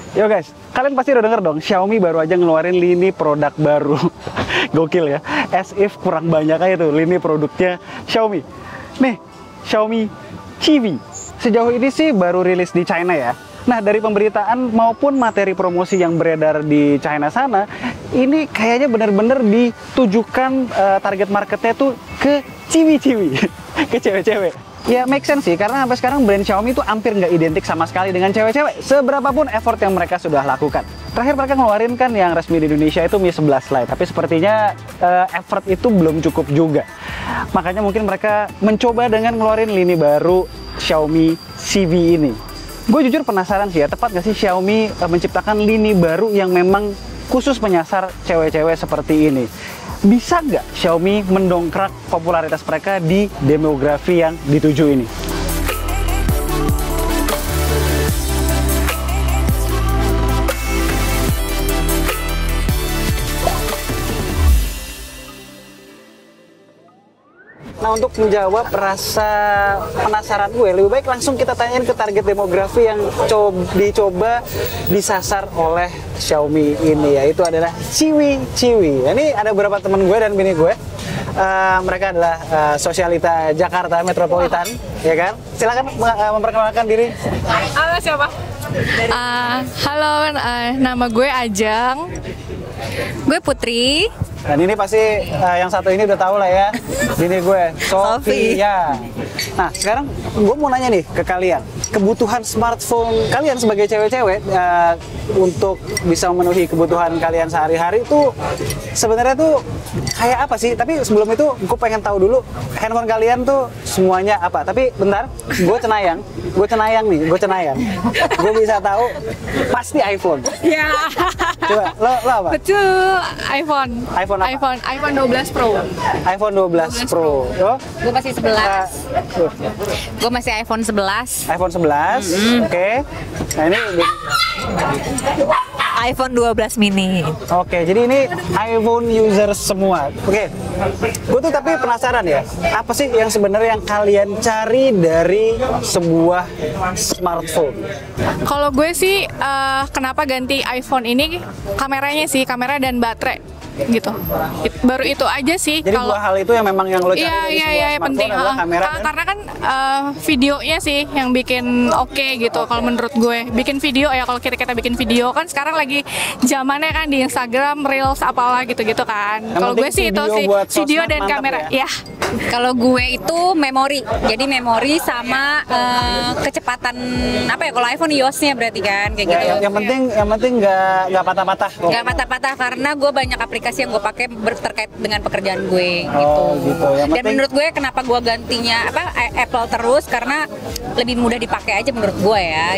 Yo guys, kalian pasti udah denger dong, Xiaomi baru aja ngeluarin lini produk baru. Gokil ya, as if kurang banyak aja tuh lini produknya Xiaomi. Nih, Xiaomi Civi. Sejauh ini sih baru rilis di China ya. Nah, dari pemberitaan maupun materi promosi yang beredar di China sana, ini kayaknya bener-bener ditujukan target marketnya tuh ke ciwi-ciwi, ke cewek-cewek. Ya make sense sih, karena sampai sekarang brand Xiaomi itu hampir nggak identik sama sekali dengan cewek-cewek, seberapapun effort yang mereka sudah lakukan. Terakhir mereka ngeluarin kan yang resmi di Indonesia itu Mi 11 Lite, tapi sepertinya effort itu belum cukup juga. Makanya mungkin mereka mencoba dengan ngeluarin lini baru Xiaomi Civi ini. Gue jujur penasaran sih ya, tepat nggak sih Xiaomi menciptakan lini baru yang memang khusus menyasar cewek-cewek seperti ini? Bisa nggak Xiaomi mendongkrak popularitas mereka di demografi yang dituju ini? Nah, untuk menjawab rasa penasaran gue, lebih baik langsung kita tanyain ke target demografi yang dicoba disasar oleh Xiaomi ini, yaitu adalah ciwi-ciwi. Ini ada beberapa teman gue dan bini gue. Mereka adalah sosialita Jakarta Metropolitan, ya kan? Silakan memperkenalkan diri. Halo, siapa? Halo, nama gue Ajeng. Gue Putri. Dan ini pasti yang satu ini udah tahu lah ya, bini gue, Sofia. Nah, sekarang gue mau nanya nih ke kalian, kebutuhan smartphone kalian sebagai cewek-cewek untuk bisa memenuhi kebutuhan kalian sehari-hari itu sebenarnya tuh kayak apa sih? Tapi sebelum itu gue pengen tahu dulu handphone kalian tuh semuanya apa. Tapi bentar, gue cenayang nih, gue bisa tahu pasti iPhone. Ya. Coba lo apa? Betul, iPhone apa? iPhone 12 Pro. iPhone 12 Pro. Oh? Gue masih 11. Gue masih iPhone 11. iPhone 11. Oke. Nah, ini iPhone 12 mini. Oke, jadi ini iPhone user semua. Oke. Gue tuh tapi penasaran ya, apa sih yang sebenarnya yang kalian cari dari sebuah smartphone? Kalau gue sih, kenapa ganti iPhone ini? Kameranya sih, kamera dan baterai gitu. Baru itu aja sih. Jadi dua hal itu yang memang yang lo cari dari sebuah smartphone penting. adalah kamera Karena kan videonya sih yang bikin oke gitu. Kalau menurut gue, bikin video ya, kalau kita bikin video kan sekarang lagi zamannya kan di Instagram, Reels apalah gitu-gitu kan. Kalau gue sih itu sih video dan kamera. Ya. Kalau gue itu memori. Jadi memori sama kecepatan apa ya, kalau iPhone iOS-nya berarti kan kayak gitu. Yang penting nggak patah-patah. Nggak patah-patah karena gue banyak aplikasi yang gue pakai terkait dengan pekerjaan gue gitu. Dan menurut gue kenapa gue gantinya Apple terus karena lebih mudah dipakai aja menurut gue ya.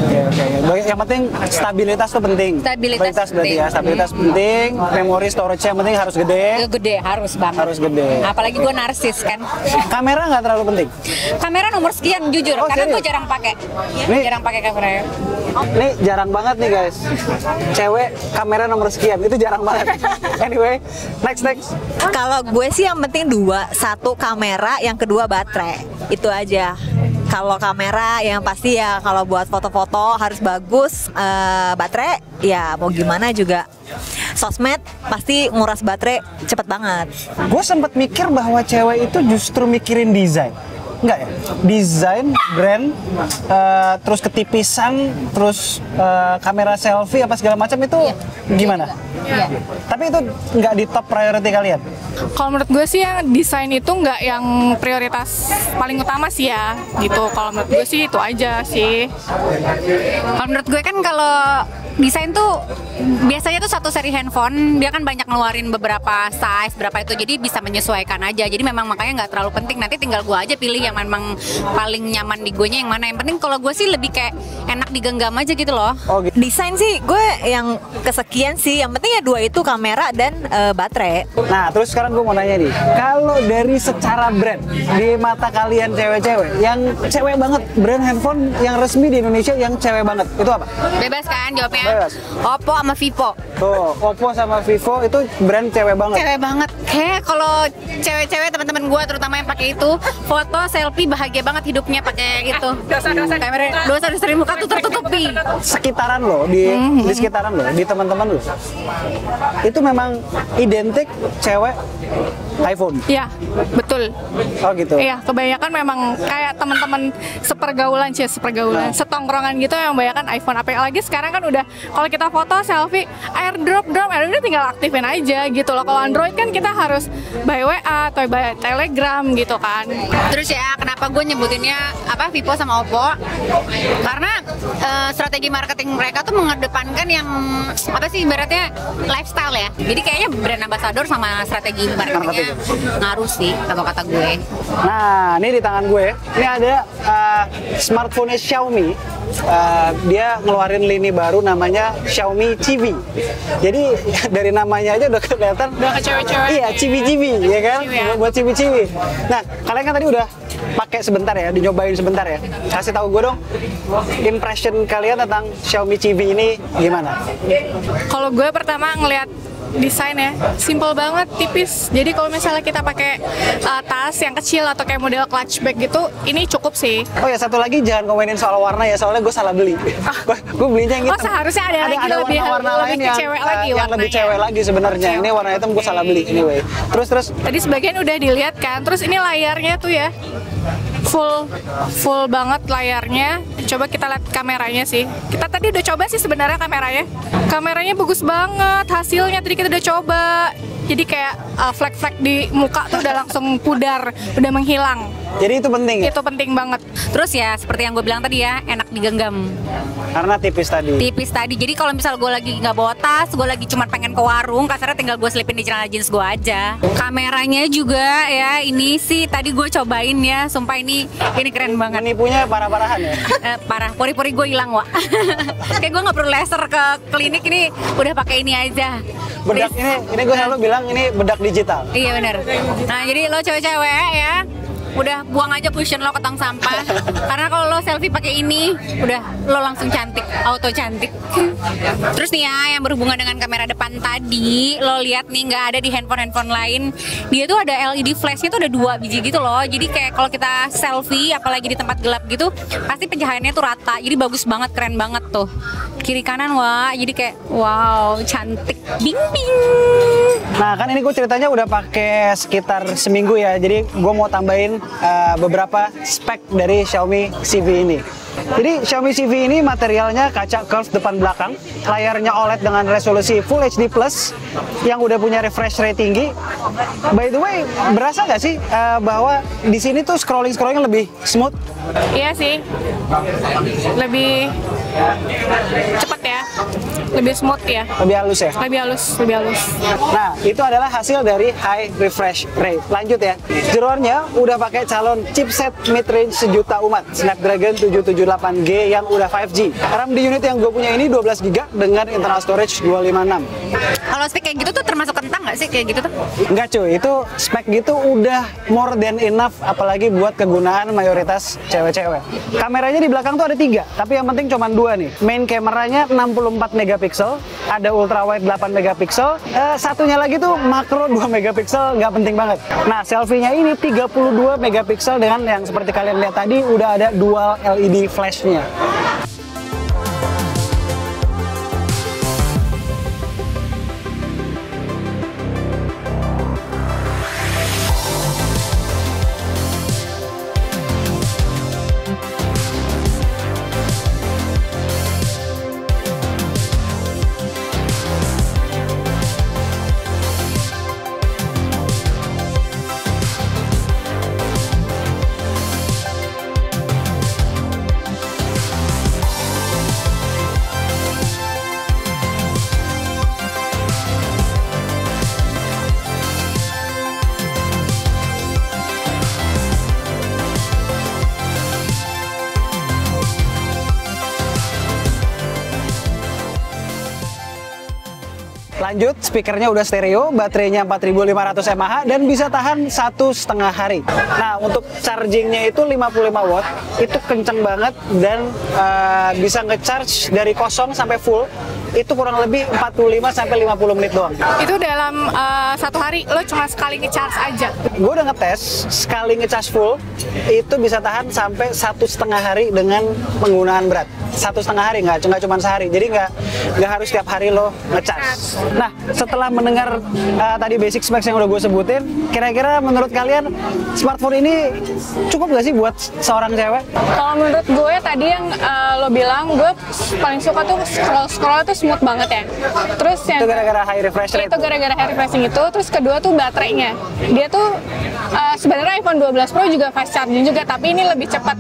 Oke. Yang penting stabilitas tuh penting. Stabilitas berarti ya, stabilitas penting. Memori storage yang penting harus gede. Gede harus banget. Harus gede. Apalagi gue narsis kan. Kamera nggak terlalu penting. Kamera nomor sekian jujur karena gue jarang pakai. Jarang pakai kamera. Ini jarang banget nih guys. Cewek kamera nomor sekian itu jarang banget. Anyway, next. Kalau gue sih yang penting dua, satu kamera, yang kedua baterai. Itu aja. Kalau kamera yang pasti ya kalau buat foto-foto harus bagus, baterai ya mau gimana juga. Sosmed pasti nguras baterai cepet banget. Gue sempat mikir bahwa cewek itu justru mikirin desain. Enggak ya? Desain, brand, terus ketipisan, terus kamera selfie apa segala macam itu gimana? Iya. Tapi itu nggak di top priority kalian? Kalau menurut gue sih yang desain itu nggak yang prioritas paling utama sih ya gitu. Kalau menurut gue sih itu aja sih. Kalau menurut gue kan kalau desain tuh biasanya tuh satu seri handphone dia kan banyak ngeluarin beberapa size berapa itu, jadi bisa menyesuaikan aja. Jadi memang makanya nggak terlalu penting, nanti tinggal gue aja pilih yang memang paling nyaman di gue nya yang mana. Yang penting kalau gue sih lebih kayak enak digenggam aja gitu loh. Gitu. Desain sih gue yang kesekian sih, yang penting ya dua itu, kamera dan baterai. Nah terus sekarang gue mau nanya nih, kalau dari secara brand di mata kalian cewek-cewek, yang cewek banget brand handphone yang resmi di Indonesia yang cewek banget itu apa? Bebas kan jawabnya? Bebas. Oppo sama Vivo. Tuh, Oppo sama Vivo itu brand cewek banget. Cewek banget. Kayak kalau cewek-cewek teman-teman gue terutama yang pakai itu, foto selfie bahagia banget hidupnya pakai itu. Dosa-dosa kamera, dosa-dosa di muka tuh tertutupi. Sekitaran lo, di sekitaran lo, di teman-teman lo. Itu memang identik cewek iPhone. Iya, betul. Oh gitu. Iya, kebanyakan memang kayak teman-teman sepergaulan, setongkrongan gitu yang kebanyakan iPhone. Apalagi sekarang kan udah kalau kita foto selfie airdrop tinggal aktifin aja gitu loh. Kalau Android kan kita harus by WA atau by Telegram gitu kan. Terus ya, kenapa gue nyebutinnya Vivo sama Oppo? Karena strategi marketing mereka tuh mengedepankan yang ibaratnya lifestyle ya. Jadi kayaknya brand ambassador sama strategi marketingnya ngaruh sih kalau kata gue. Nah, ini di tangan gue, ini ada smartphone Xiaomi. Dia ngeluarin lini baru namanya Xiaomi Civi. Jadi dari namanya aja udah kelihatan. Udah ke cewek-cewek. Iya, cibi-cibi, ya kan? Buat cibi-cibi. Nah, kalian kan tadi udah pakai sebentar ya, dinyobain sebentar ya. Kasih tahu gue dong, impression kalian tentang Xiaomi Civi ini gimana? Kalau gue pertama ngeliat desainnya simple banget, tipis. Jadi kalau misalnya kita pakai tas yang kecil atau kayak model clutch bag gitu, ini cukup sih. Oh ya, satu lagi jangan komenin soal warna ya, soalnya gue salah beli. Gue belinya yang hitam. Oh, seharusnya ada lagi warna-warna lain lebih cewek lagi yang lebih cewek lagi sebenarnya. Ini warna hitam gue salah beli anyway. Terus tadi sebagian udah dilihat kan. Terus ini layarnya tuh ya full banget layarnya. Coba kita lihat kameranya sih. Kita tadi udah coba sih sebenarnya kameranya. Kameranya bagus banget hasilnya, tadi kita udah coba. Jadi kayak flek-flek di muka tuh udah langsung pudar, udah menghilang. Jadi itu penting ya? Itu penting banget. Terus ya seperti yang gue bilang tadi ya, enak digenggam. Karena tipis tadi. Jadi kalau misal gue lagi nggak bawa tas, gue lagi cuma pengen ke warung, kasarnya tinggal gue selipin di celana jeans gue aja. Kameranya juga ya, ini sih tadi gue cobain ya, sumpah ini keren banget. Menipunya parah-parahan ya? Parah, pori-pori gue hilang, Wak. Kayak gue nggak perlu laser ke klinik, ini udah pakai ini aja. Bedak ini gue selalu bilang ini bedak digital. Iya benar. Nah jadi lo cewek-cewek ya, udah buang aja cushion lo ke tong sampah. Karena kalau lo selfie pakai ini, udah lo langsung cantik, auto cantik. Terus nih ya, yang berhubungan dengan kamera depan tadi, lo lihat nih nggak ada di handphone lain. Dia tuh ada LED flashnya tuh ada 2 biji gitu loh. Jadi kayak kalau kita selfie, apalagi di tempat gelap gitu, pasti pencahayaannya tuh rata. Jadi bagus banget, keren banget tuh. Kiri kanan wah, jadi kayak wow, cantik, bing bing. Nah kan ini gue ceritanya udah pakai sekitar seminggu ya. Jadi gue mau tambahin beberapa spek dari Xiaomi Civi ini. Jadi Xiaomi Civi ini materialnya kaca curve depan belakang, layarnya OLED dengan resolusi Full HD Plus yang udah punya refresh rate tinggi. By the way, berasa nggak sih bahwa di sini tuh scrolling lebih smooth? Iya sih, lebih cepat ya, lebih smooth ya, Lebih halus ya? lebih halus. Nah, itu adalah hasil dari high refresh rate. Lanjut ya, jeroannya udah pakai calon chipset mid-range sejuta umat, Snapdragon 778G yang udah 5G. RAM di unit yang gue punya ini 12GB dengan internal storage 256. Kalau spek kayak gitu tuh termasuk kentang nggak sih kayak gitu tuh? Enggak cuy, itu spek gitu udah more than enough, apalagi buat kegunaan mayoritas cewek-cewek. Kameranya di belakang tuh ada 3, tapi yang penting cuma 2 nih. Main kameranya 64 megapiksel, ada ultrawide 8 megapiksel, satunya lagi tuh makro 2 megapiksel, nggak penting banget. Nah, selfie-nya ini 32 megapiksel dengan yang seperti kalian lihat tadi udah ada dual LED flash-nya. Lanjut, speakernya udah stereo, baterainya 4500 mAh dan bisa tahan 1,5 hari. Nah, untuk chargingnya itu 55 watt, itu kenceng banget dan bisa nge-charge dari kosong sampai full itu kurang lebih 45 sampai 50 menit doang. Itu dalam 1 hari lo cuma sekali nge-charge aja. Gue udah ngetes sekali nge-charge full itu bisa tahan sampai 1,5 hari dengan penggunaan berat. 1,5 hari, nggak cuma sehari. Jadi nggak harus tiap hari lo ngecas. Nah, setelah mendengar tadi basic specs yang udah gue sebutin, kira-kira menurut kalian smartphone ini cukup nggak sih buat seorang cewek? Kalau menurut gue tadi yang lo bilang, gue paling suka tuh scroll tuh smooth banget ya. Terus yang Itu gara-gara high refresh rate. itu gara-gara high refreshing itu. Terus kedua tuh baterainya. Dia tuh sebenarnya iPhone 12 Pro juga fast charging juga, tapi ini lebih cepat.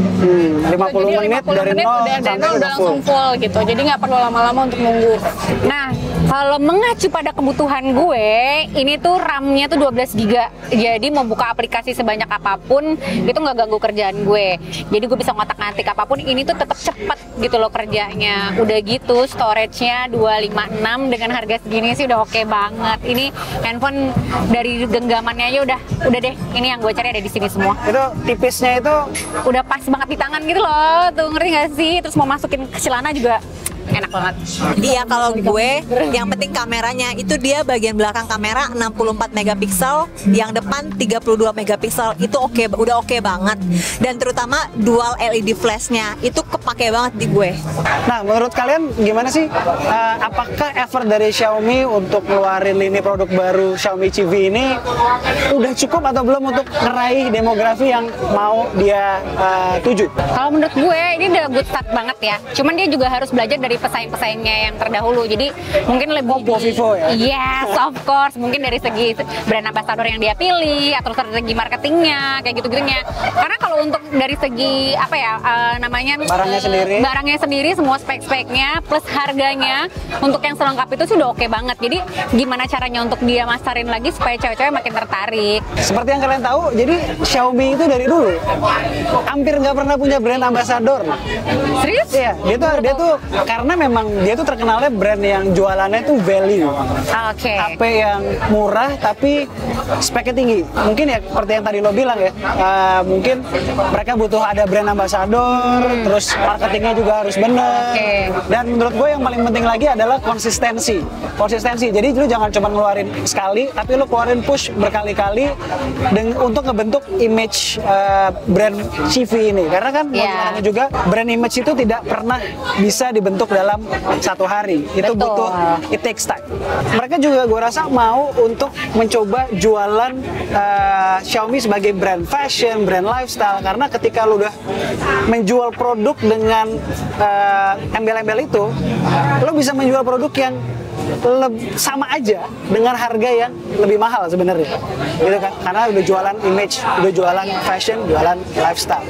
50 Jadi menit 50 dari menit 0 udah sampai udah langsung full gitu. Jadi nggak perlu lama-lama untuk nunggu. Nah, kalau mengacu pada kebutuhan gue, ini tuh RAM-nya tuh 12 GB. Jadi mau buka aplikasi sebanyak apapun, itu nggak ganggu kerjaan gue. Jadi gue bisa ngotak-ngatik apapun, ini tuh tetap cepat gitu loh kerjanya. Udah gitu, storage-nya 256 dengan harga segini sih udah oke banget. Ini handphone dari genggamannya aja udah deh. Ini yang gue cari ada di sini semua. Itu tipisnya itu Udah pas banget di tangan gitu loh, tuh ngerti gak sih? Terus mau masukin ke celana juga enak banget. Iya, kalau gue yang penting kameranya itu dia bagian belakang kamera 64 megapiksel, yang depan 32 megapiksel itu udah oke banget. Dan terutama dual LED flashnya itu kepake banget di gue. Nah, menurut kalian gimana sih? Apakah effort dari Xiaomi untuk ngeluarin lini produk baru Xiaomi CV ini udah cukup atau belum untuk meraih demografi yang mau dia tuju? Kalau menurut gue ini udah good start banget ya. Cuman dia juga harus belajar dari pesaing-pesaingnya yang terdahulu. Jadi mungkin lebih Oppo, Vivo ya? Yes, of course. Mungkin dari segi brand ambassador yang dia pilih atau strategi marketingnya kayak gitu-gitunya. Karena kalau untuk dari segi apa ya namanya barangnya sendiri semua spek-speknya plus harganya untuk yang selengkap itu sudah oke banget. Jadi gimana caranya untuk dia masarin lagi supaya cewek-cewek makin tertarik. Seperti yang kalian tahu, jadi Xiaomi itu dari dulu hampir nggak pernah punya brand ambassador. Serius? Iya, dia tuh karena memang dia tuh terkenalnya brand yang jualannya tuh value. Oke. HP yang murah tapi speknya tinggi. Mungkin ya seperti yang tadi lo bilang ya, mungkin mereka butuh ada brand ambassador, terus marketingnya juga harus bener. Dan menurut gue yang paling penting lagi adalah konsistensi. Jadi lu jangan cuma ngeluarin sekali, tapi lu keluarin push berkali-kali untuk ngebentuk image brand CV ini. Karena kan mau juga brand image itu tidak pernah bisa dibentuk dalam satu hari. Itu butuh, it takes time. Mereka juga gue rasa mau untuk mencoba jualan Xiaomi sebagai brand fashion, brand lifestyle. Karena ketika lu udah menjual produk dengan embel-embel itu, lu bisa menjual produk yang sama aja dengan harga yang lebih mahal sebenarnya, gitu kan? Karena udah jualan image, udah jualan fashion, jualan lifestyle.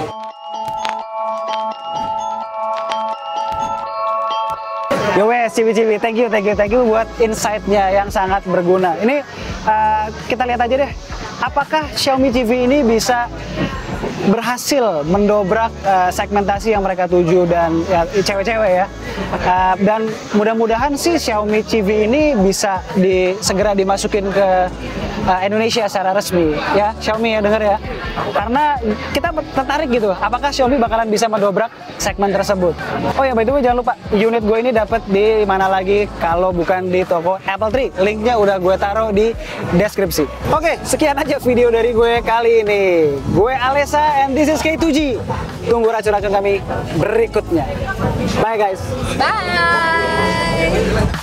Yo wes, Cibi-Cibi, thank you buat insight-nya yang sangat berguna. Ini kita lihat aja deh, apakah Xiaomi CV ini bisa berhasil mendobrak segmentasi yang mereka tuju dan ya, cewek-cewek ya. Dan mudah-mudahan sih Xiaomi CV ini bisa segera dimasukin ke Indonesia secara resmi ya, Xiaomi ya, denger ya. Karena kita tertarik gitu, apakah Xiaomi bakalan bisa mendobrak segmen tersebut. Oh ya, by the way jangan lupa unit gue ini dapat di mana lagi kalau bukan di toko Apple Tree. Linknya udah gue taruh di deskripsi. Oke, sekian aja video dari gue kali ini. Gue Alessa and this is K2G. Tunggu racun-racun kami berikutnya. Bye guys. Bye.